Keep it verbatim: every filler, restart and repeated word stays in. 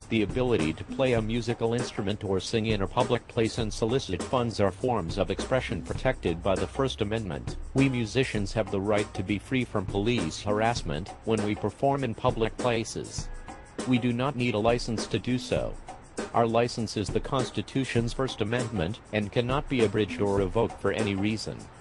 The ability to play a musical instrument or sing in a public place and solicit funds are forms of expression protected by the First Amendment. We musicians have the right to be free from police harassment when we perform in public places. We do not need a license to do so. Our license is the Constitution's First Amendment and cannot be abridged or revoked for any reason.